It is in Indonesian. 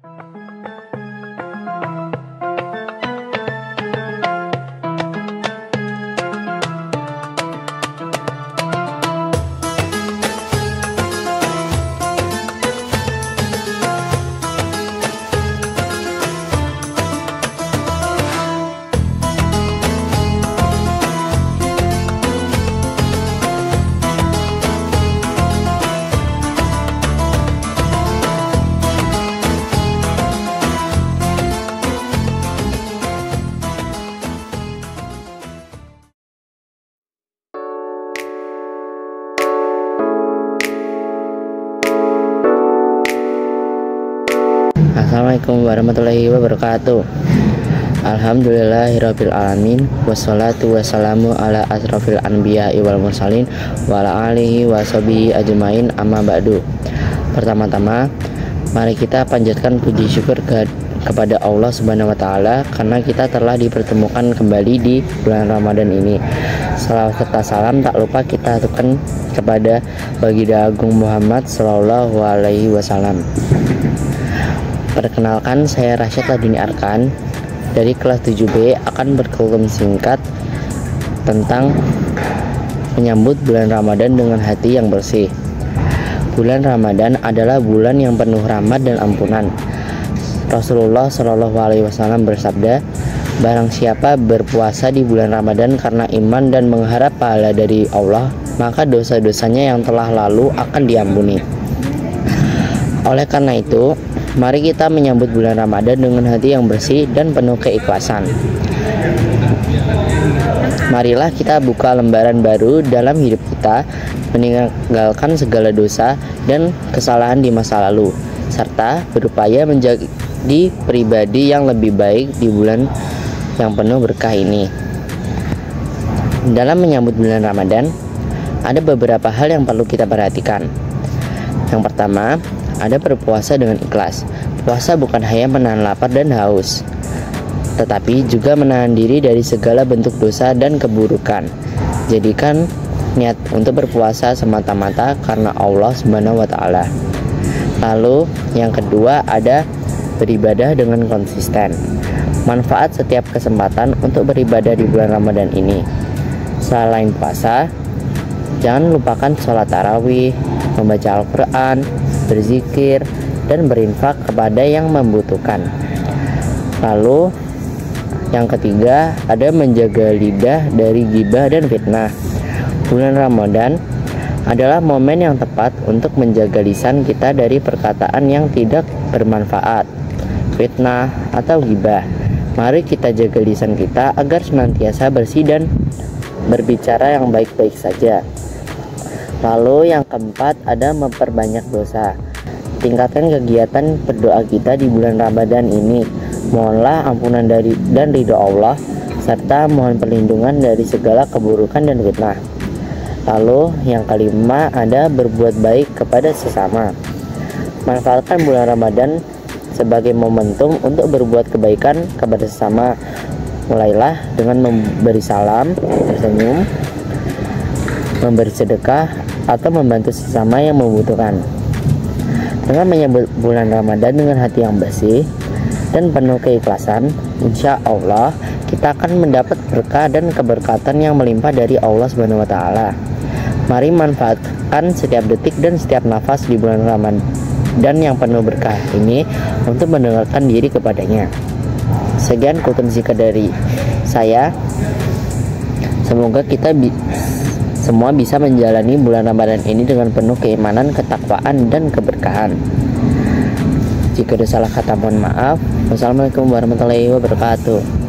Assalamualaikum warahmatullahi wabarakatuh. Alhamdulillahirabbil alamin, wassalatu wassalamu ala asrofil anbiya'i wal mursalin wa ala alihi washabihi ajmain, amma ba'du. Pertama-tama, mari kita panjatkan puji syukur kepada Allah Subhanahu wa taala karena kita telah dipertemukan kembali di bulan Ramadan ini. Salawat serta salam tak lupa kita aturkan kepada Baginda Agung Muhammad sallallahu alaihi wasallam. Perkenalkan, saya Rasyad Laduni Arkan dari kelas 7B akan berkelum singkat tentang menyambut bulan Ramadan dengan hati yang bersih. Bulan Ramadan adalah bulan yang penuh rahmat dan ampunan. Rasulullah Shallallahu Alaihi Wasallam bersabda, barang siapa berpuasa di bulan Ramadan karena iman dan mengharap pahala dari Allah, maka dosa-dosanya yang telah lalu akan diampuni. Oleh karena itu, mari kita menyambut bulan Ramadan dengan hati yang bersih dan penuh keikhlasan. Marilah kita buka lembaran baru dalam hidup kita, meninggalkan segala dosa dan kesalahan di masa lalu, serta berupaya menjadi pribadi yang lebih baik di bulan yang penuh berkah ini. Dalam menyambut bulan Ramadan, ada beberapa hal yang perlu kita perhatikan. Yang pertama, ada berpuasa dengan ikhlas. Puasa bukan hanya menahan lapar dan haus, tetapi juga menahan diri dari segala bentuk dosa dan keburukan. Jadikan niat untuk berpuasa semata-mata karena Allah Subhanahu wa taala. Lalu yang kedua ada beribadah dengan konsisten. Manfaat setiap kesempatan untuk beribadah di bulan Ramadan ini. Selain puasa, jangan lupakan sholat tarawih, membaca Al-Quran, berzikir, dan berinfak kepada yang membutuhkan. Lalu yang ketiga ada menjaga lidah dari ghibah dan fitnah. Bulan Ramadan adalah momen yang tepat untuk menjaga lisan kita dari perkataan yang tidak bermanfaat, fitnah atau ghibah. Mari kita jaga lisan kita agar senantiasa bersih dan berbicara yang baik-baik saja. Lalu yang keempat ada memperbanyak dosa. Tingkatkan kegiatan berdoa kita di bulan Ramadan ini. Mohonlah ampunan dan ridho Allah, serta mohon perlindungan dari segala keburukan dan fitnah. Lalu yang kelima ada berbuat baik kepada sesama. Manfaatkan bulan Ramadan sebagai momentum untuk berbuat kebaikan kepada sesama. Mulailah dengan memberi salam, tersenyum, memberi sedekah, atau membantu sesama yang membutuhkan. Dengan menyambut bulan Ramadan dengan hati yang bersih dan penuh keikhlasan, insya Allah kita akan mendapat berkah dan keberkatan yang melimpah dari Allah Subhanahu wa taala. Mari manfaatkan setiap detik dan setiap nafas di bulan Ramadan yang penuh berkah ini untuk mendengarkan diri kepadanya. Sekian kutip singkat dari saya. Semoga kita semua bisa menjalani bulan Ramadan ini dengan penuh keimanan, ketakwaan, dan keberkahan. Jika ada salah kata mohon maaf. Wassalamualaikum warahmatullahi wabarakatuh.